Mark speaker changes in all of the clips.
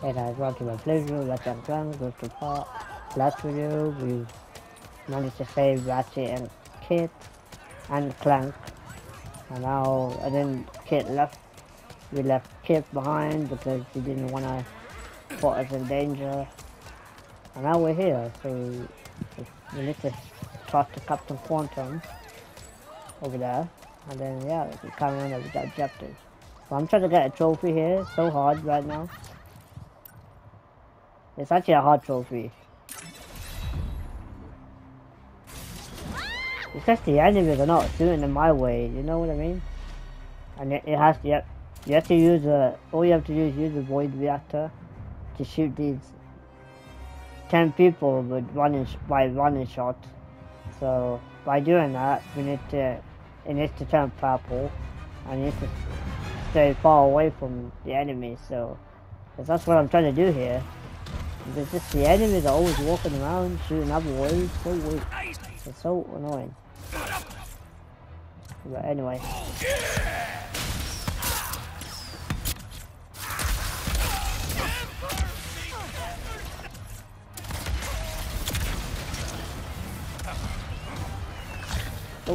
Speaker 1: Hey guys, welcome to my playthrough, Ratchet and Clank, with the part. Last video, we managed to save Ratchet and Kit and Clank. And now, Kit left. We left Kit behind because he didn't want to put us in danger. And now we're here, so we need to talk to Captain Quantum over there. And then, yeah, we can carry on with the objectives. So I'm trying to get a trophy here, it's so hard right now. It's actually a hard trophy. It's just the enemies are not shooting in my way, you know what I mean? And it has to, you have to use all you have to do is use the void reactor to shoot these 10 people with running shot. So by doing that, it needs to turn purple, and you need to stay far away from the enemies. So that's what I'm trying to do here. Because just the enemies are always walking around shooting other ways. So weird. It's so annoying. But anyway. Oh.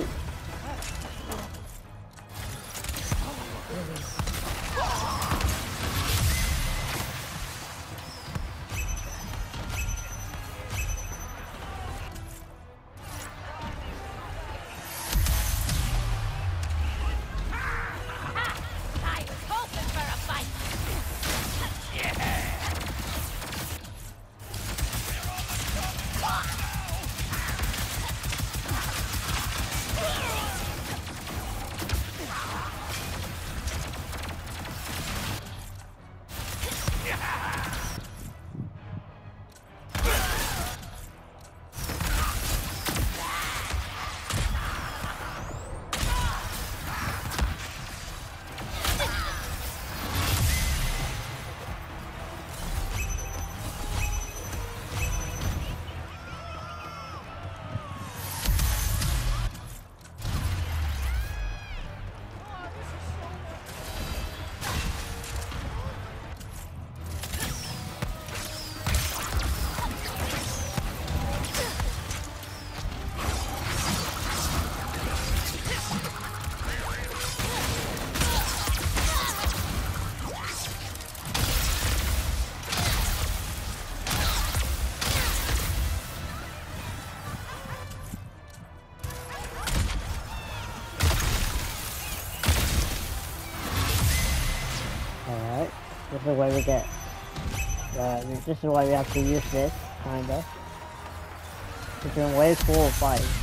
Speaker 1: Alright, this is where we get, this is why we have to use this, kinda. It's in wave 4 or 5.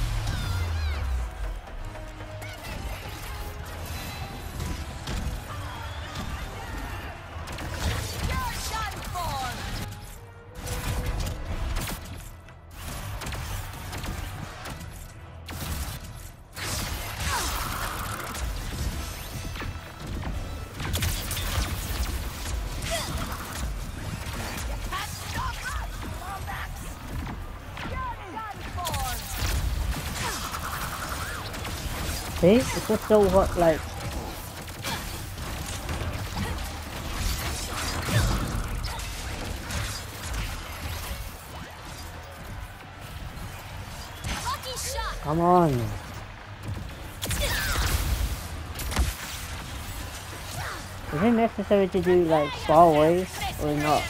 Speaker 1: See? It's just so hot, like... Come on! Is it necessary to do, like, far away, or not?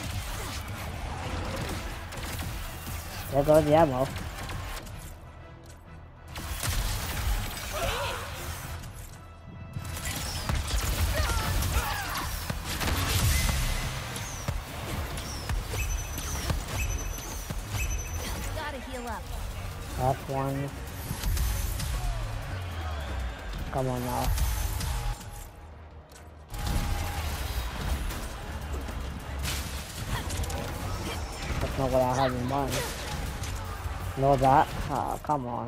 Speaker 1: There goes the ammo. Last one. Come on now. That's not what I have in mind. Know that? Ah, come on.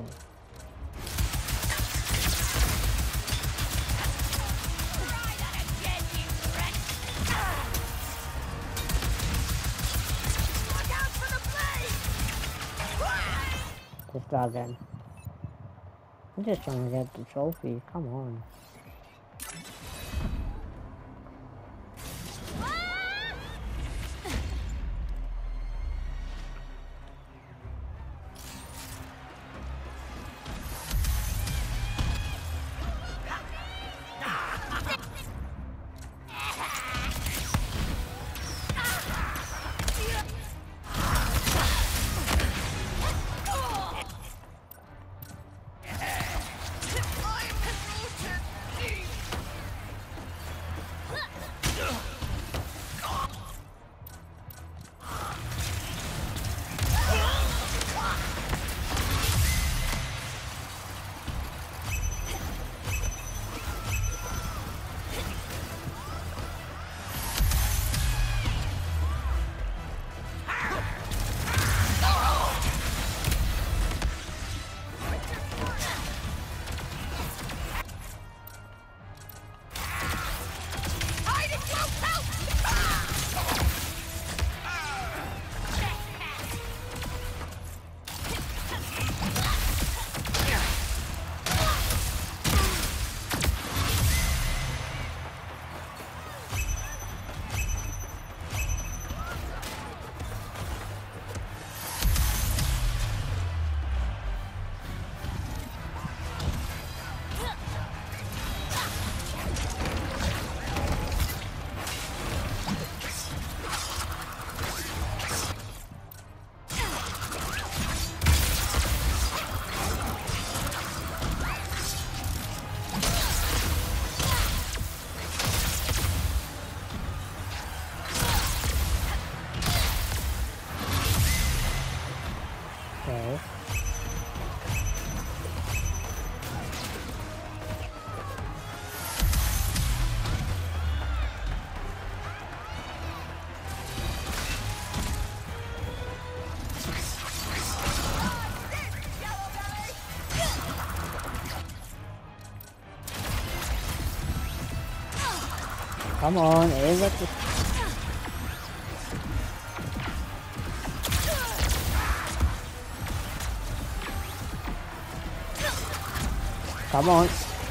Speaker 1: This dragon. I'm just trying to get the trophy, come on. Come on, Ava. Come on.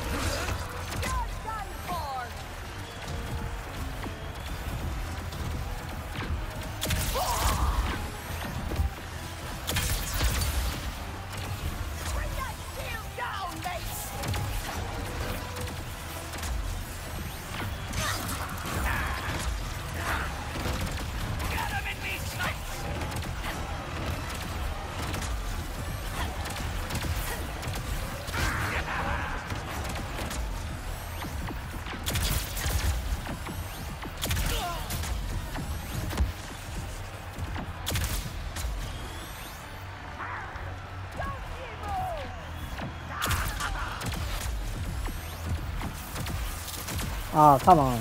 Speaker 1: Oh, come on.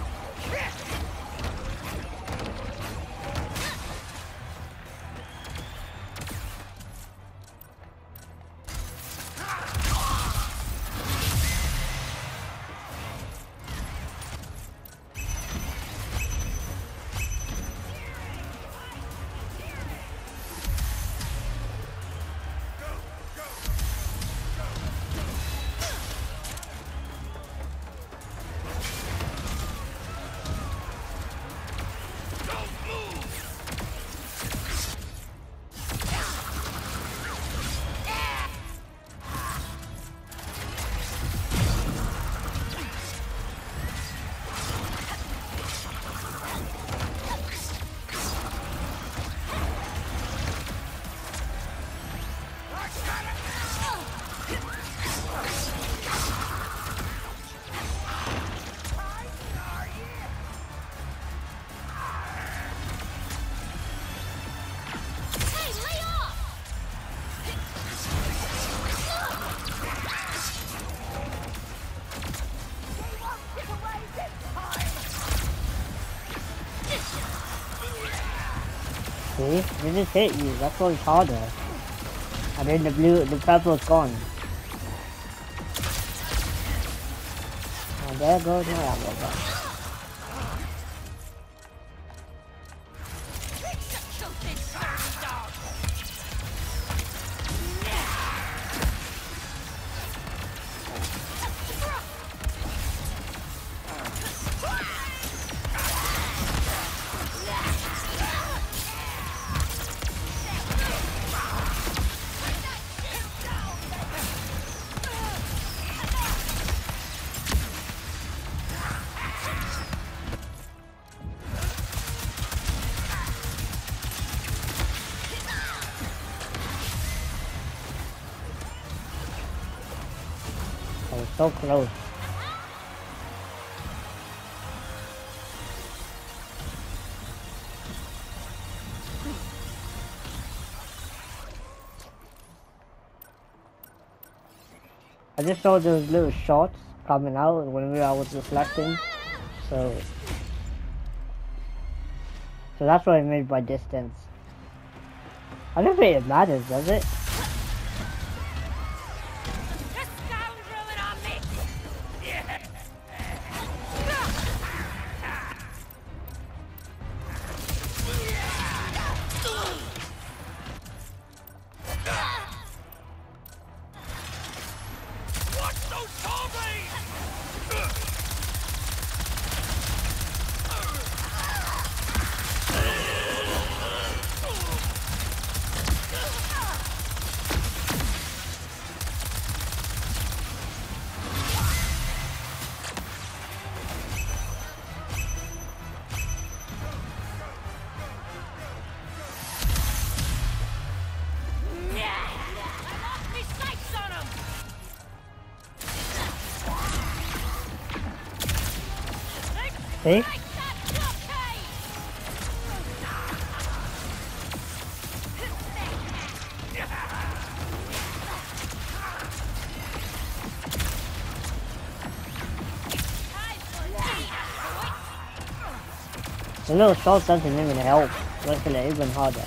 Speaker 1: See? They just hit you, that's why it's harder. And then the purple's gone. And there goes my ammo back. I was so close. I just saw those little shots coming out whenever I was reflecting, so that's what I made by distance. I don't think it matters, does it? See? The little shot doesn't even help, making it even harder.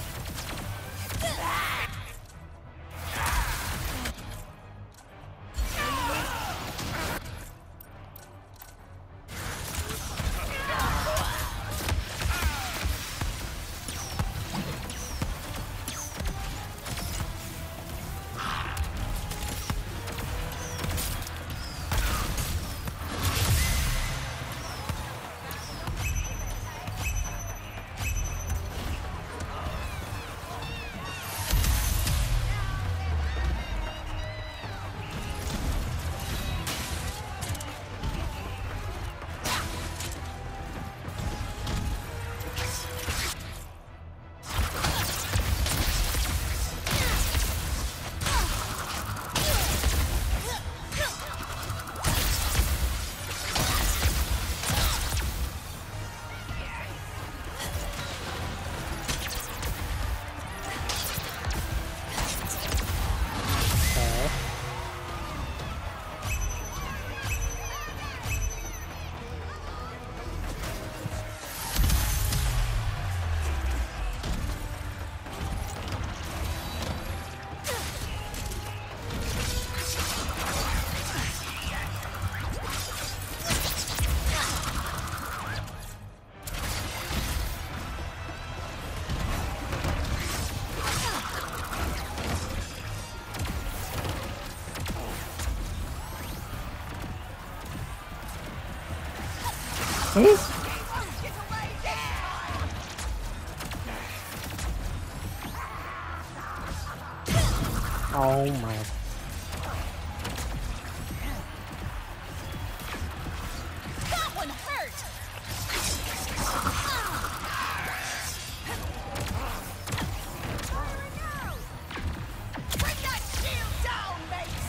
Speaker 1: See? Oh my.
Speaker 2: That one hurt. Bring that shield down, mates.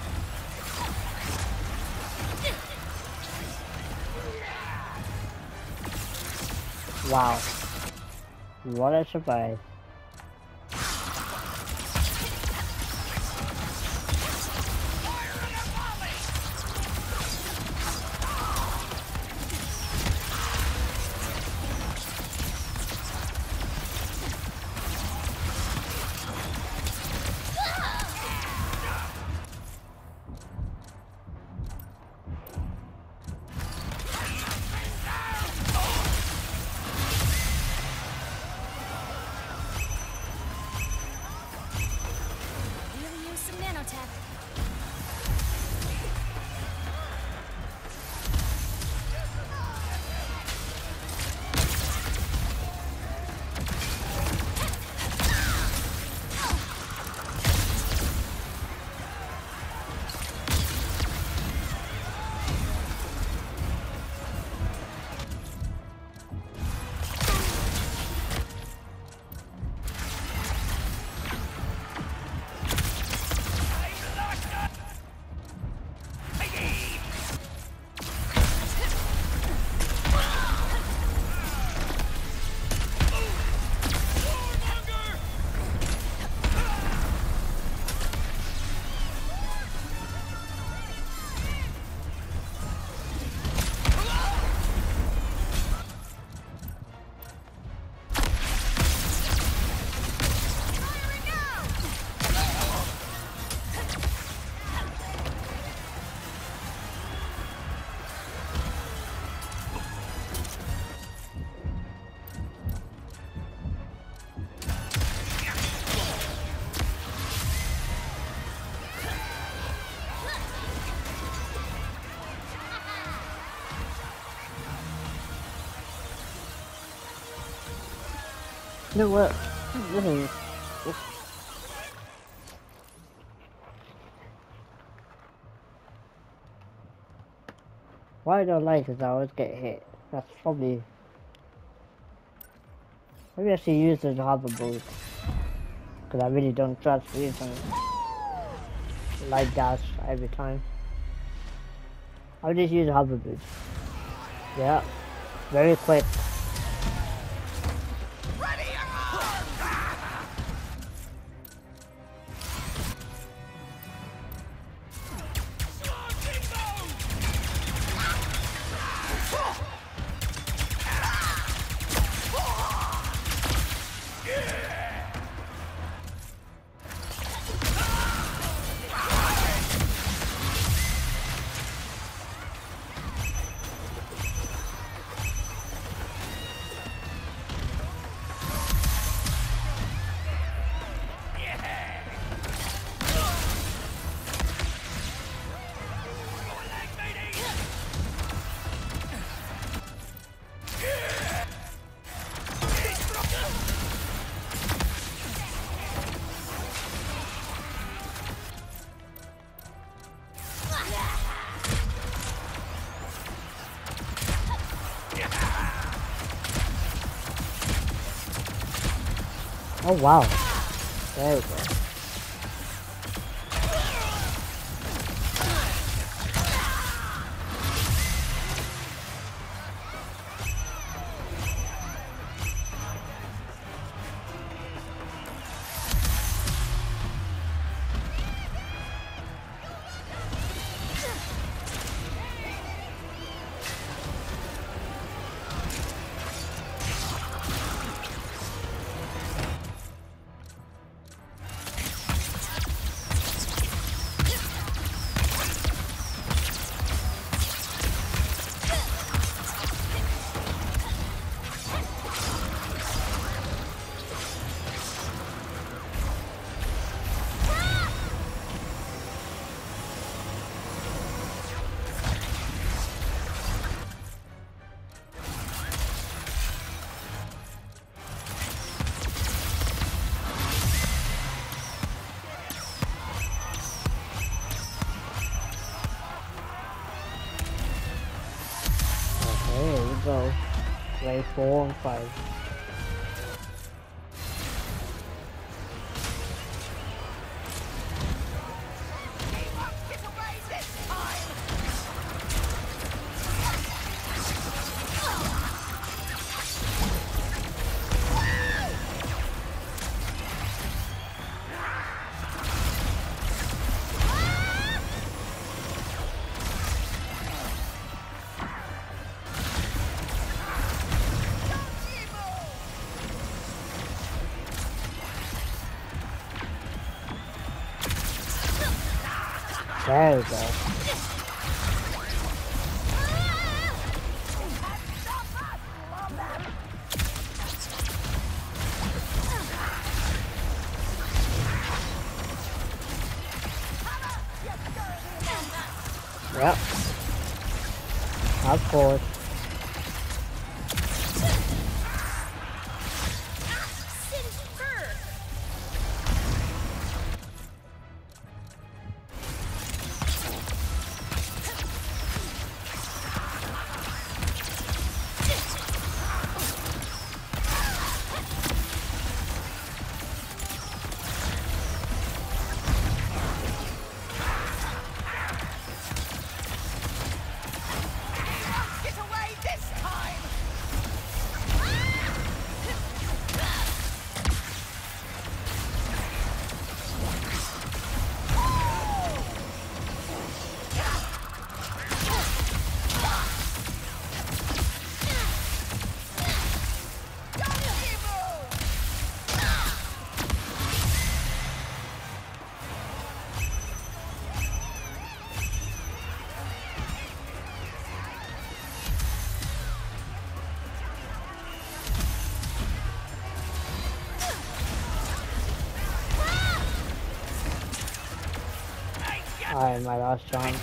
Speaker 1: Wow. What a surprise.
Speaker 2: Really use some nanotech.
Speaker 1: You know what? Why I don't like is I always get hit. That's probably... Maybe I should use the hover boost. Because I really don't trust using light dash every time. I'll just use hover boost. Yeah. Very quick. Oh wow. There we go. 4 and 5. There we go. Yep. Of course. Alright, my last chance.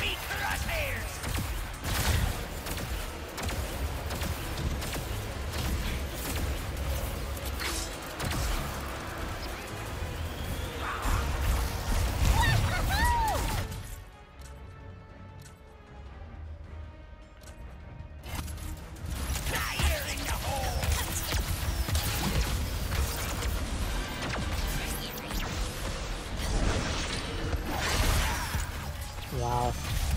Speaker 1: Wow.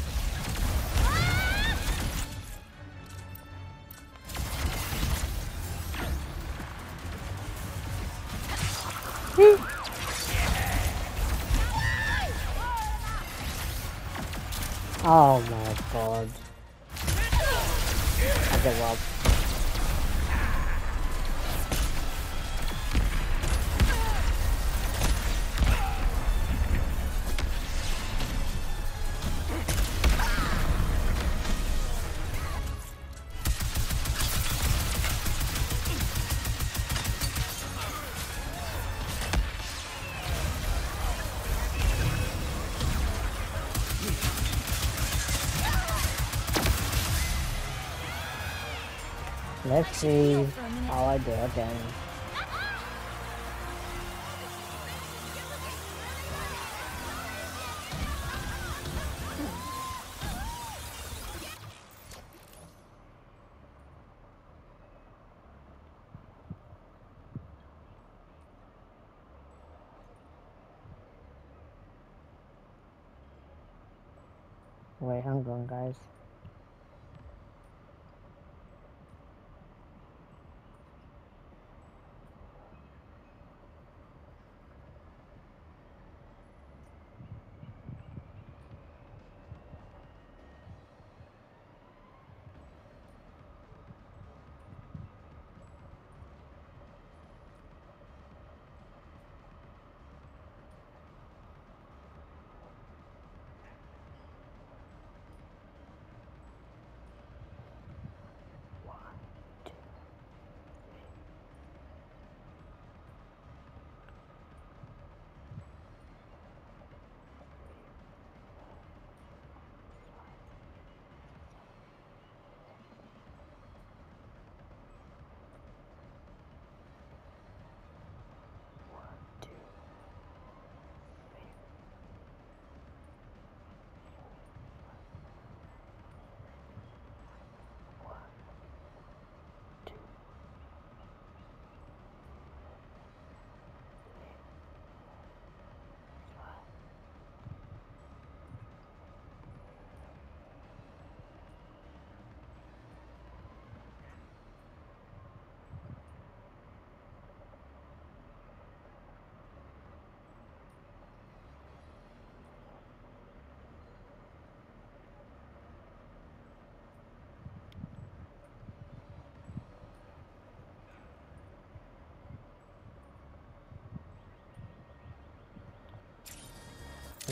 Speaker 1: Oh my god. I give up. Let's see how I do again. Wait, hang on, guys.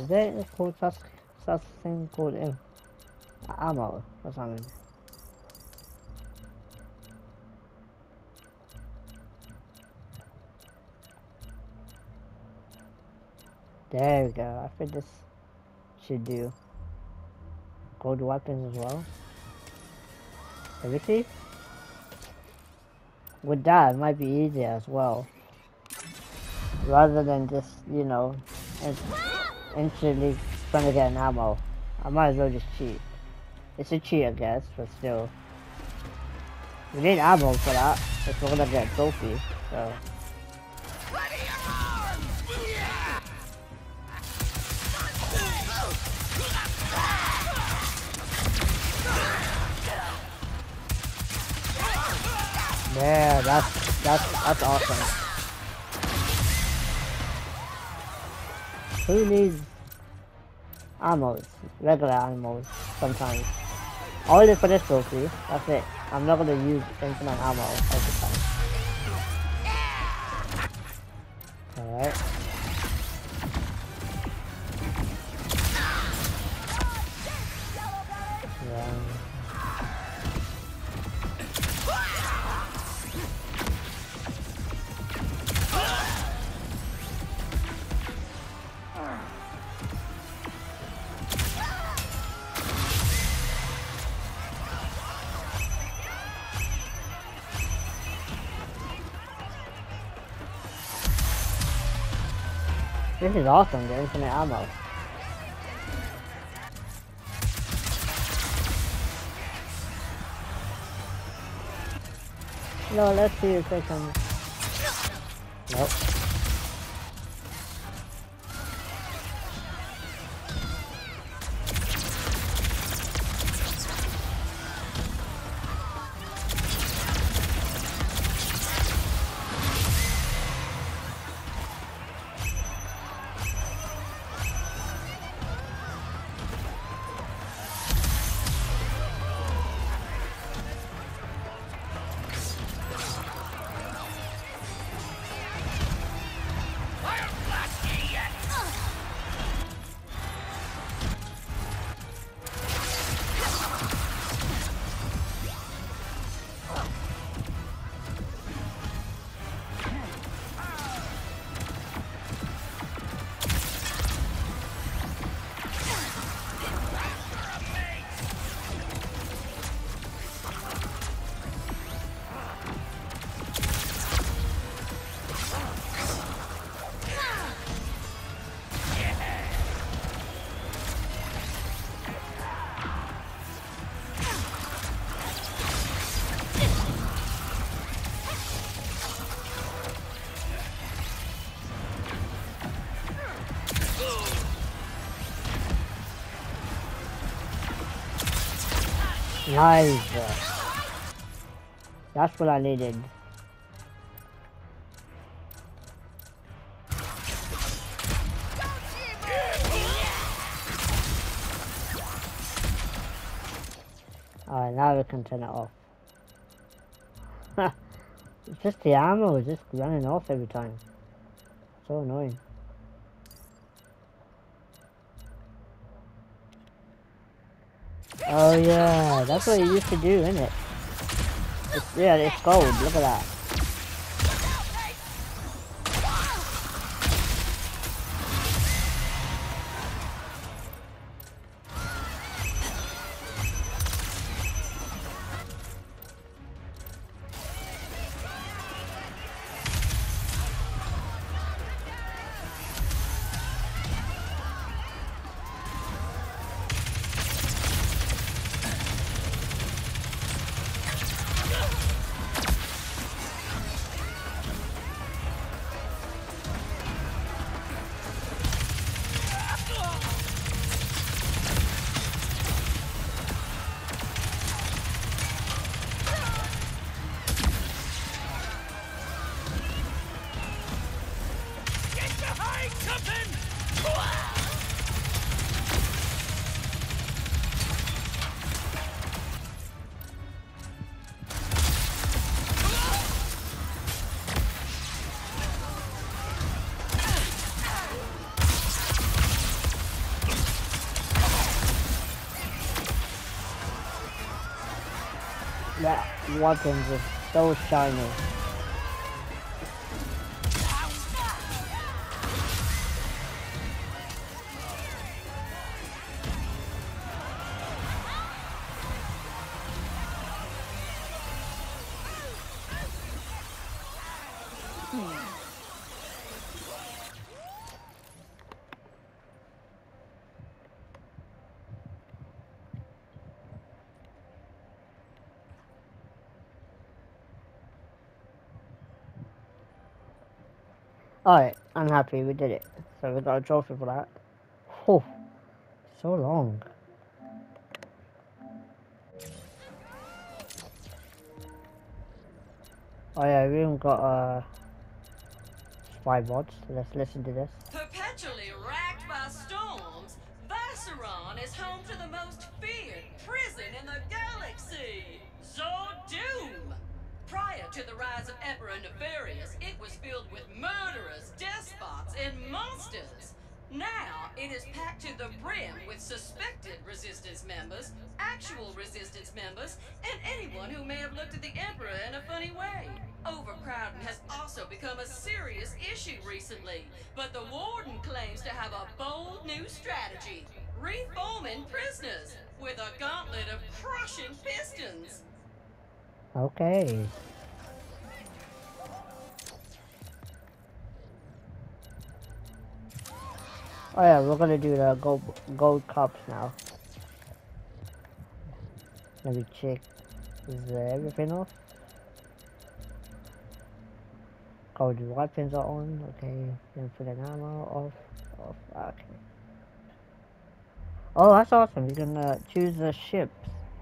Speaker 1: Is there called such thing called ammo or something? There we go. I think this should do gold weapons as well. Let me see. With that, it might be easier as well. Rather than just, you know, instantly trying to get an ammo. I might as well just cheat. It's a cheat, I guess, but still. We need ammo for that, if we're gonna get a trophy, so. Yeah, that's awesome. Who needs ammos? Regular ammos sometimes. Only for this trophy, that's it. I'm not gonna use infinite ammo all the time. Alright. Yeah. This is awesome, the infinite ammo. No, let's see if they can... Nope. Nice. That's what I needed. Alright, now we can turn it off. It's just the ammo is just running off every time. So annoying. Oh yeah, that's what you used to do, isn't it? Yeah, it's gold, look at that. weapons is so shiny. Alright, I'm happy we did it. So we got a trophy for that. Whew, so long. Oh yeah, we even got spy bots. Let's listen to this.
Speaker 3: Perpetually racked by storms, Vacheron is home to the most feared prison in the galaxy, Zordoom. Prior to the rise of Emperor Nefarious, it was filled with murderers, despots, and monsters. Now, it is packed to the brim with suspected Resistance members, actual Resistance members, and anyone who may have looked at the Emperor in a funny way. Overcrowding has also become a serious issue recently, but the Warden claims to have a bold new strategy: reforming prisoners with a gauntlet of crushing pistons.
Speaker 1: Okay. Oh yeah, we're gonna do the gold cups now. Let me check. Is everything off? Gold weapons are on. Okay. Then put an ammo off. Okay. Oh, that's awesome. You can choose the ships.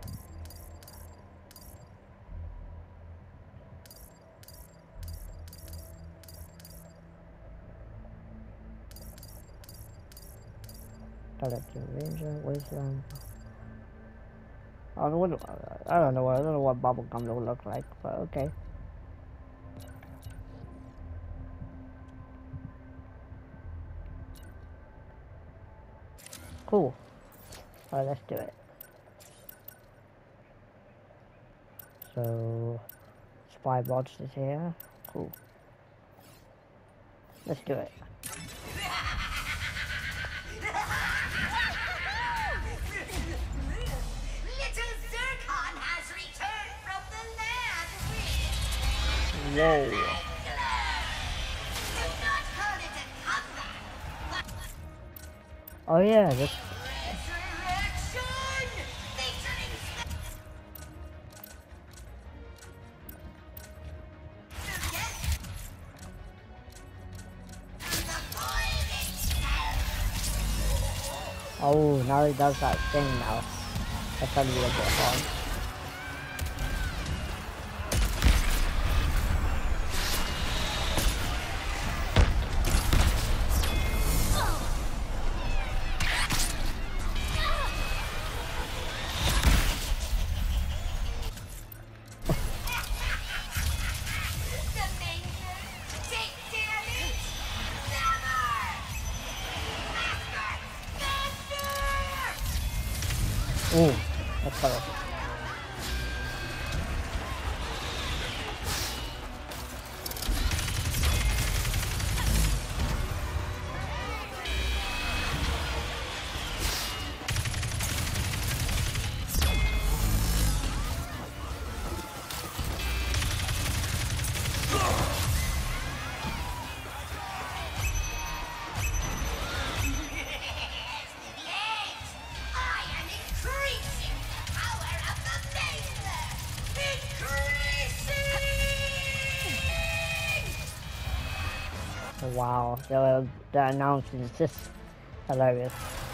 Speaker 1: Collecting Ranger, Wisdom. I don't know what bubblegum will look like, but okay. Cool. Alright, let's do it. So, spy bots is here. Cool. Let's do it.
Speaker 2: Little Zircon has returned from the land with
Speaker 1: Whoa.
Speaker 2: do not call it a comeback, but
Speaker 1: Oh yeah, this.
Speaker 2: resurrection featuring the void itself.
Speaker 1: Oh, now he does that thing now. That's gonna be a bit fun.
Speaker 2: The manger, take damage, never! Master!
Speaker 1: Ooh, that's better.
Speaker 2: Yes! I am increasing the power of the Mangler! Increasing!
Speaker 1: Wow, the announcement is just hilarious.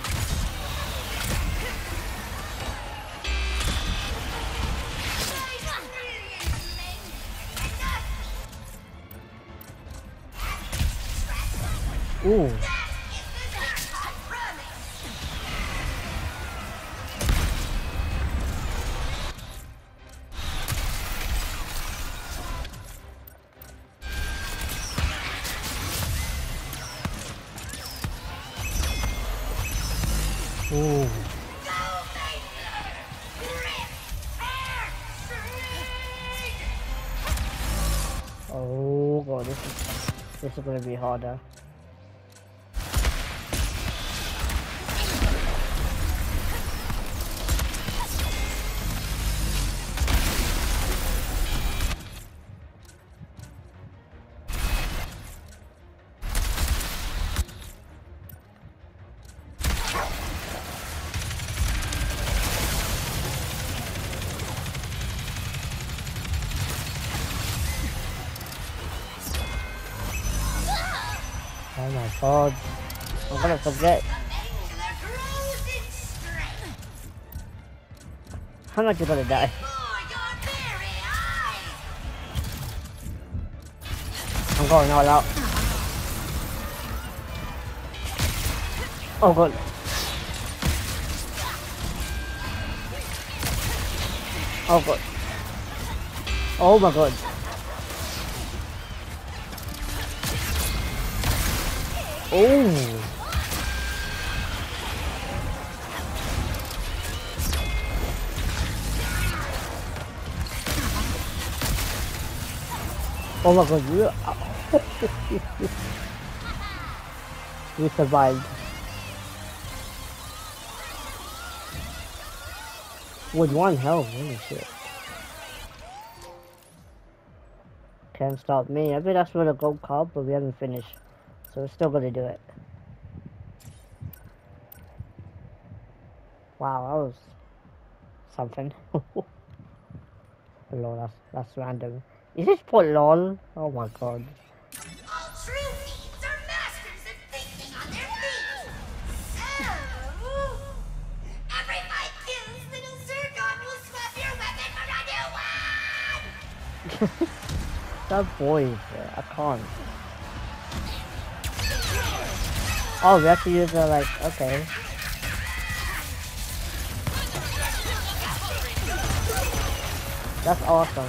Speaker 1: Ooh. Ooh. Whoa, this is gonna be harder. Oh my god. I'm gonna forget. How much you gonna die? I'm going all out. Oh god. Oh god. Oh my god. Oh. Oh my god, you survived. With 1 health, holy shit. Can't stop me. I bet that's for the gold card, but we haven't finished. So we're still gonna do it. Wow, that was something. Lol, that's random. Is this for LOL? Oh my god.
Speaker 2: All true thieves are masters at thinking on their feet. So, every 5 kills, little Zircon will swap your weapon for a new one.
Speaker 1: That boy is there. I can't. Oh, we have to use the like, okay. That's awesome.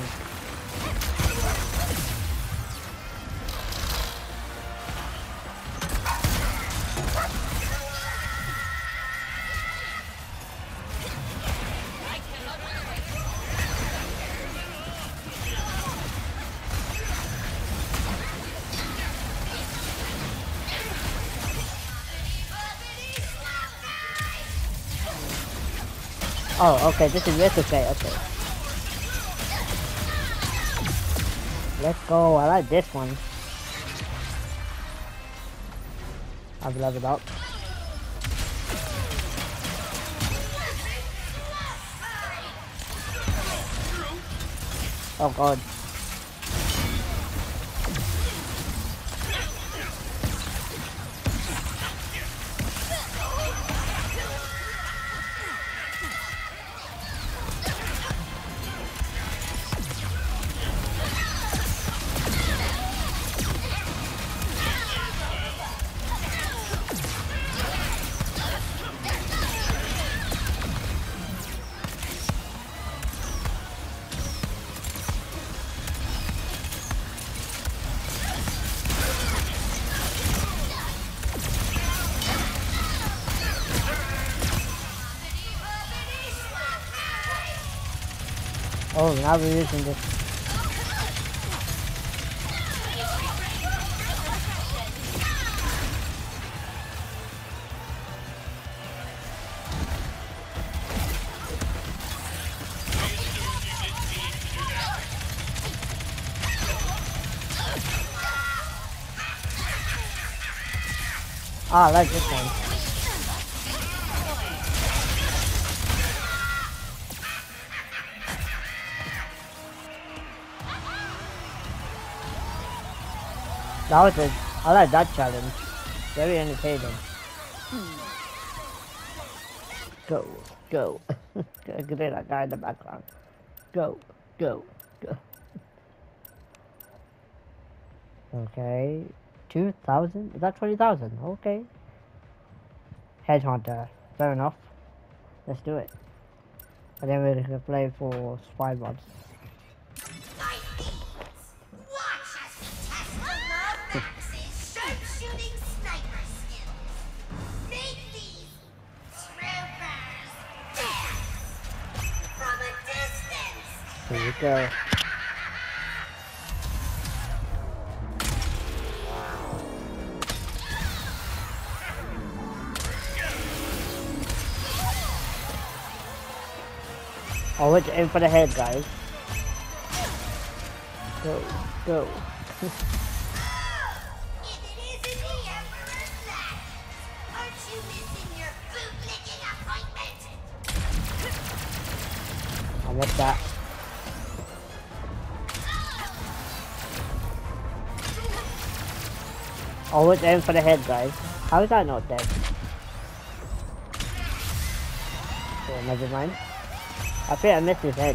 Speaker 1: Oh, okay, this is Ricochet, okay. Let's go, I like this one. I've leveled up. Oh god. Oh, now we're using this. Ah, I like this one. That was it. I like that challenge. Very entertaining. Go, go. Get that guy in the background. Go, go, go. Okay. 2,000? Is that 20,000? Okay. Headhunter. Fair enough. Let's do it. And then we're gonna play for spy mods.
Speaker 2: Sharpshooting sniper skills. Make these troopers dance from a distance.
Speaker 1: Here we go. Oh, let's aim for the head, guys. Go, go.
Speaker 2: If it isn't the Emperor's Lash, aren't you missing your bootlicking appointment?
Speaker 1: I missed that. Oh, let's aim for the head, guys. How is that not dead? Oh, never mind. I think I missed his head.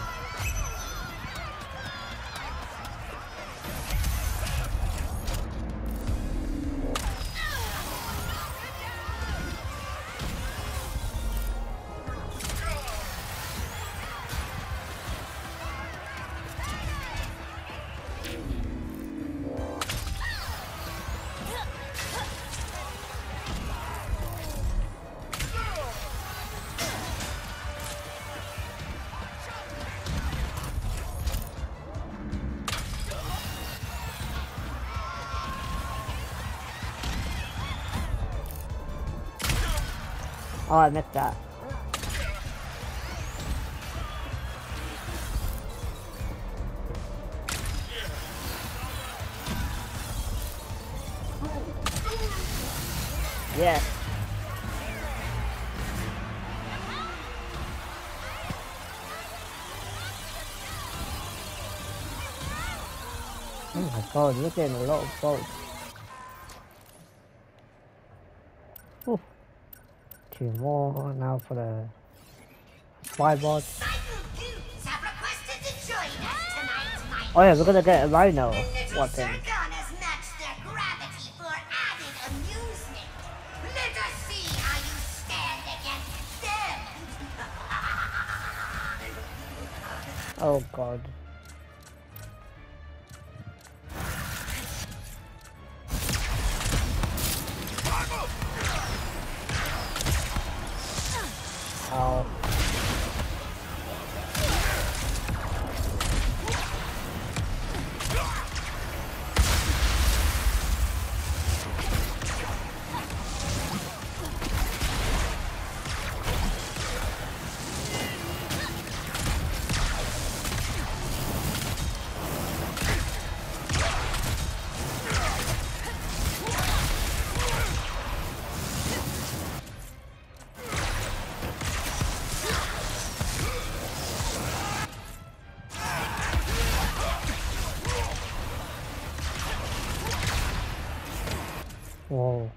Speaker 1: Oh, I missed that. Yeah. Oh my god, look at a lot of gold. Ooh. 2 more now for the spybot.
Speaker 2: Cycle Goons have requested to join us tonight, my
Speaker 1: Oh yeah, we're gonna get a rhino
Speaker 2: The little
Speaker 1: weapon.
Speaker 2: Zircon has matched their gravity for added amusement. Let us see how you stand against them.
Speaker 1: Oh god. Ow. Whoa.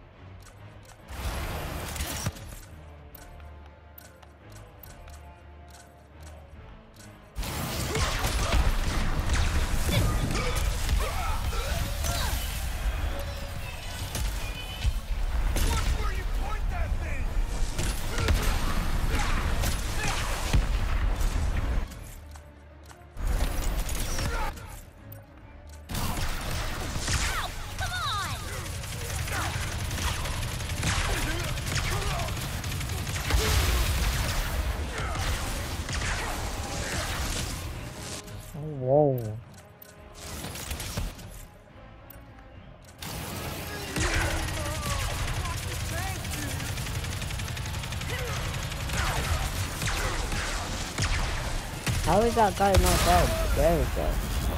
Speaker 1: Whoa. How is that guy not dead? There we go.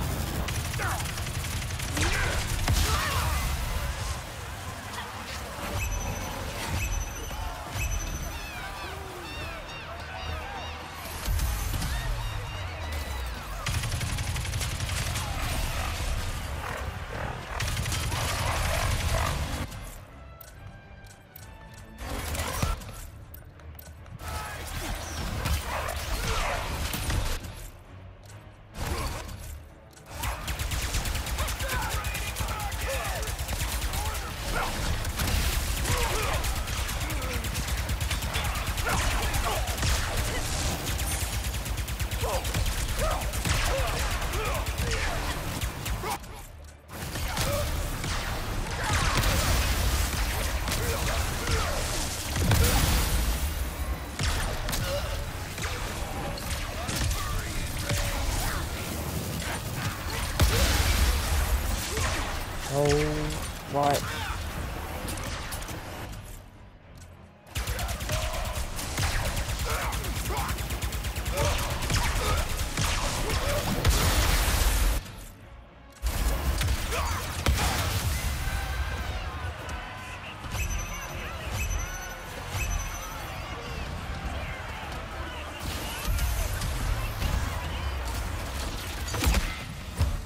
Speaker 1: Oh, right.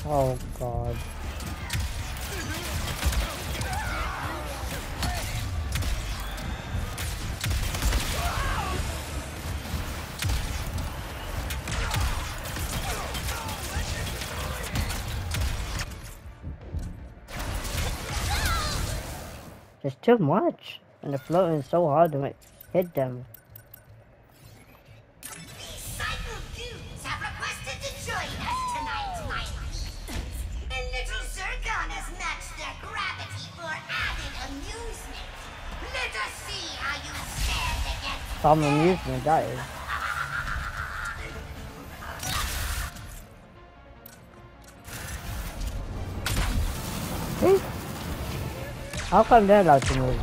Speaker 1: Oh god. It's too much, and the floating is so hard to hit them.
Speaker 2: Cycle Goons have requested to join us tonight, my feet. And little Zircon has matched their gravity for added amusement. Let us see how you stand against
Speaker 1: Some amusement, that is. See? How come they're allowed to move?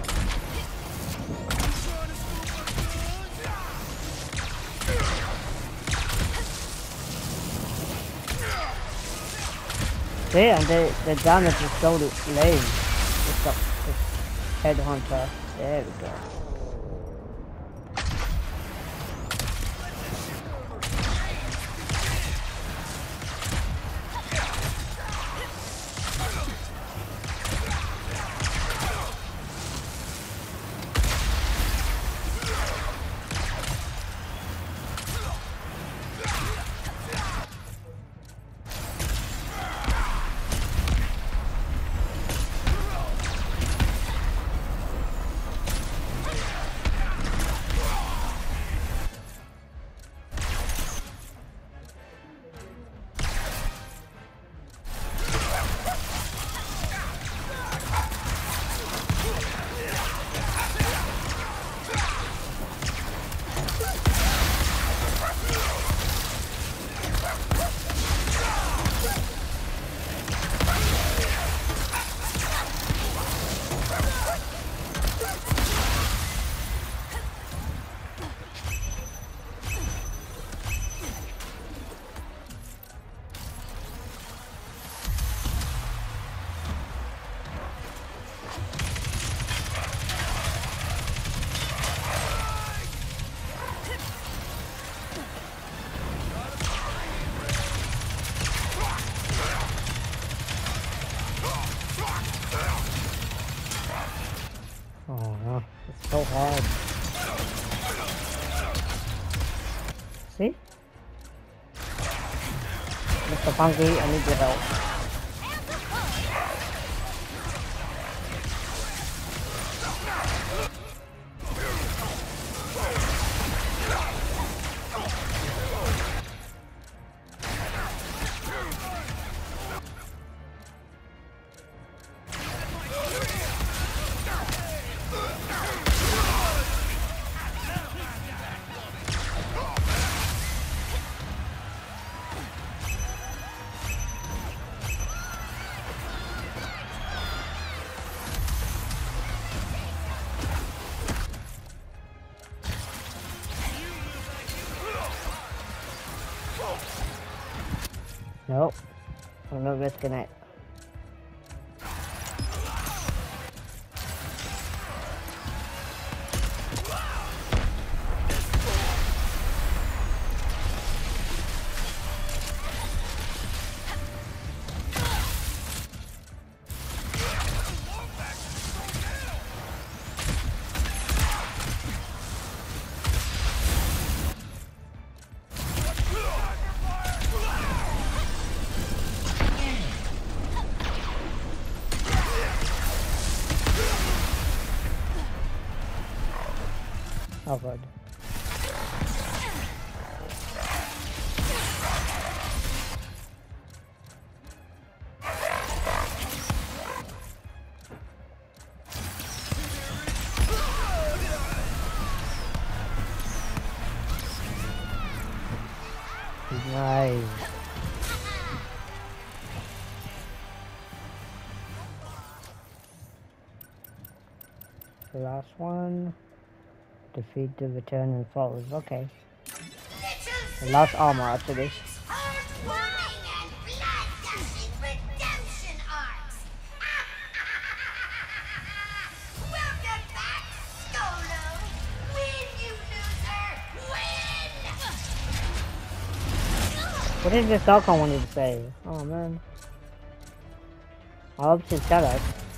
Speaker 1: See, and the damage is so lame. It's headhunter. There we go. Oh, it's so hard. See? Mr. Funky, I need your help. Nope. I'm not risking it. Oh god. Nice. The last one. Defeat the returning foes. Okay. The last armor after this.
Speaker 2: heartwarming and blood-gushing redemption arcs. Welcome back, Skolo. Win, you loser. Win!
Speaker 1: What did the Falcon want you to say? Oh man. I hope she's shadow.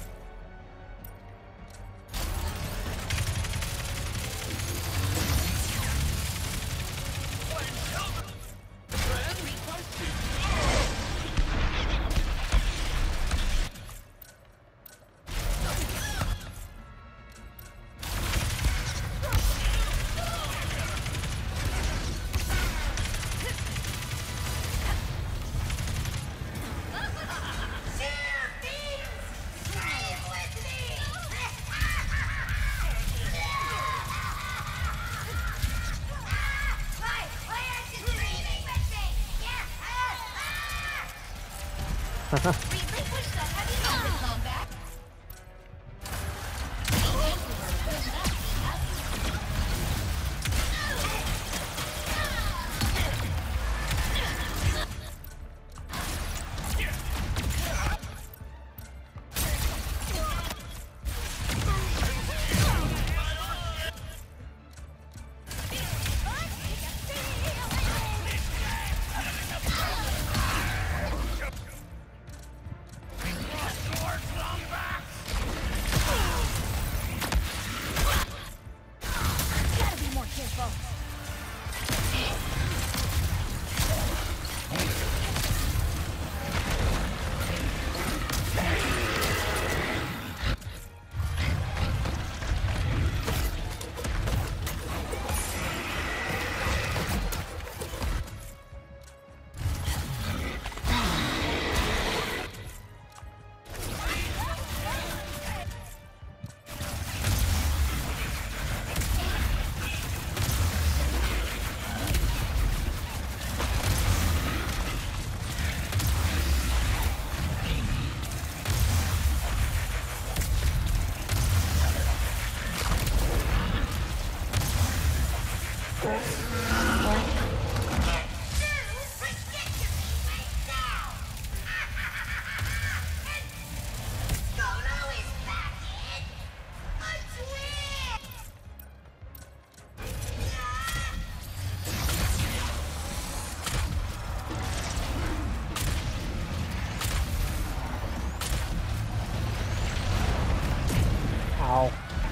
Speaker 1: Ow.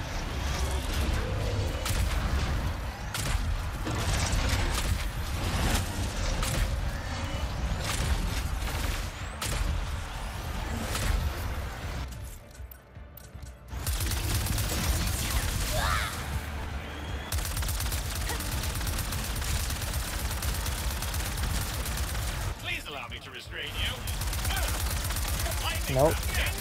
Speaker 4: Please allow me to restrain you.
Speaker 1: Nope.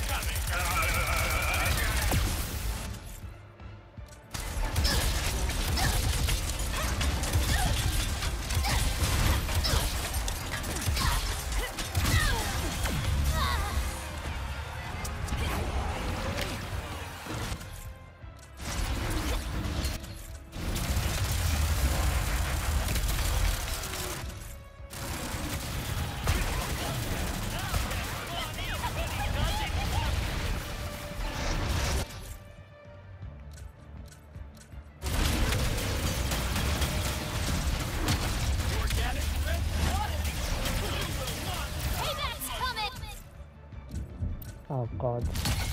Speaker 1: Oh god.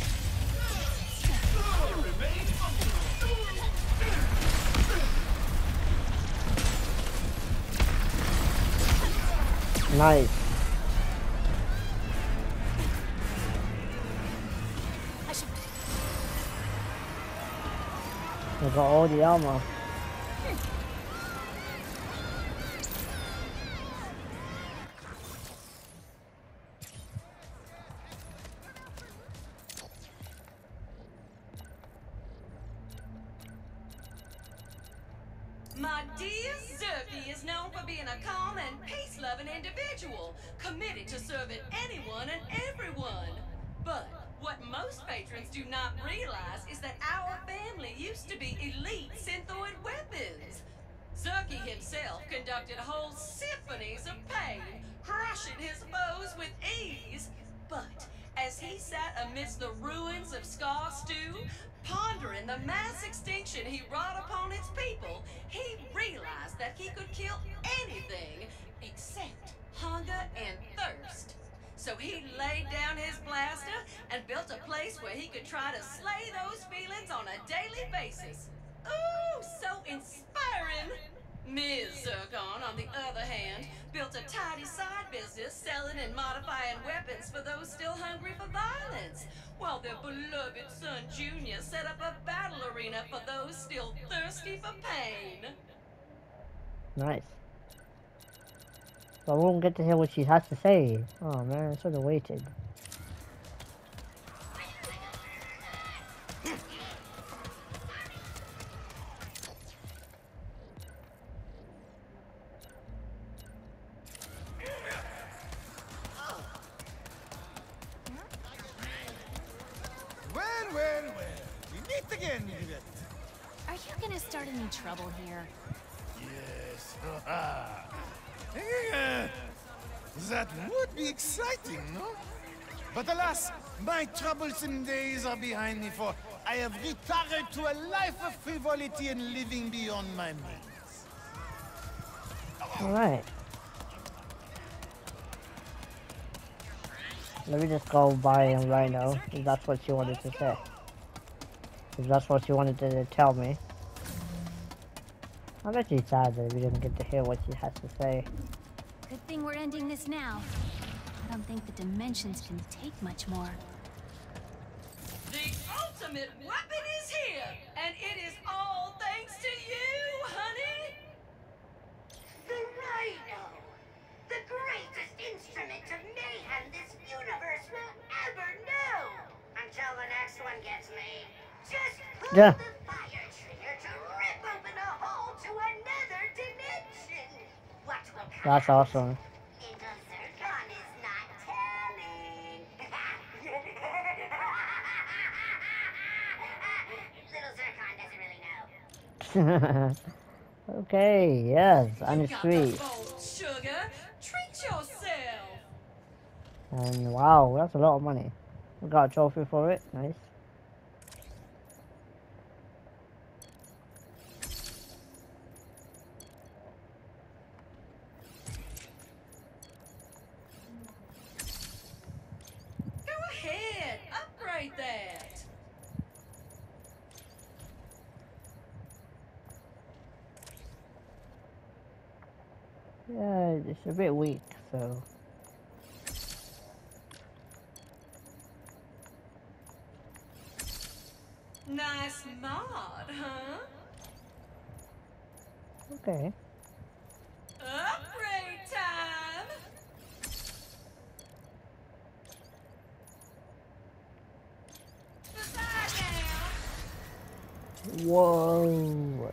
Speaker 1: Nice. I got all the armor.
Speaker 3: My dear Zerky is known for being a calm and peace-loving individual, committed to serving anyone and everyone. But what most patrons do not realize is that our family used to be elite synthoid weapons. Zerky himself conducted whole symphonies of pain, crushing his foes with ease. But as he sat amidst the ruins of Scar Stew, pondering the mass extinction he wrought upon its people, he realized that he could kill anything except hunger and thirst. So he laid down his blaster and built a place where he could try to slay those feelings on a daily basis. Ooh, so inspiring! Ms. Zircon, on the other hand, built a tidy side business selling and modifying weapons for those still hungry for violence, while their beloved son Junior set up a battle arena for those still thirsty for pain.
Speaker 1: Nice. But we won't get to hear what she has to say. Oh man, I should have waited.
Speaker 5: Well, we meet again, Yvette.
Speaker 6: Are you gonna start any trouble here?
Speaker 5: Yes. That would be exciting, no? But alas, my troublesome days are behind me, for I have retired to a life of frivolity and living beyond my means.
Speaker 1: Alright. Let me just go buy a rhino, if that's what she wanted to say. If that's what she wanted to tell me. I'm actually sad that we didn't get to hear what she has to say.
Speaker 6: Good thing we're ending this now. I don't think the dimensions can take much more.
Speaker 3: The ultimate weapon is here, and it is all thanks to you, honey!
Speaker 2: The Rhino! The greatest instrument of mayhem this universe will ever know! Until the next one gets made. Just pull
Speaker 1: Yeah.
Speaker 2: the fire trigger to rip open a hole to another dimension! What will come
Speaker 1: That's awesome.
Speaker 2: Little Zircon is not telling! Little Zircon doesn't really know.
Speaker 1: Okay, yes, and it's
Speaker 3: Got
Speaker 1: sweet.
Speaker 3: the bold sugar. Treat yourself.
Speaker 1: And wow, that's a lot of money. We got a trophy for it, nice.
Speaker 3: Go ahead, upgrade that.
Speaker 1: Yeah, it's a bit weak, so.
Speaker 3: Nice mod, huh?
Speaker 1: Okay.
Speaker 3: Upgrade time. Goodbye now.
Speaker 1: Whoa.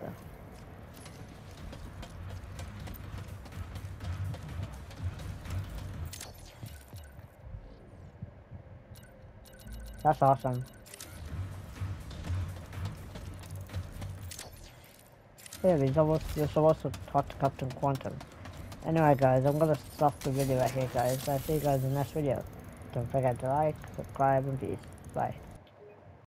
Speaker 1: That's awesome. Yeah, you're supposed to talk to Captain Quantum. Anyway guys, I'm gonna stop the video right here guys. I'll see you guys in the next video. Don't forget to like, subscribe, and peace. Bye.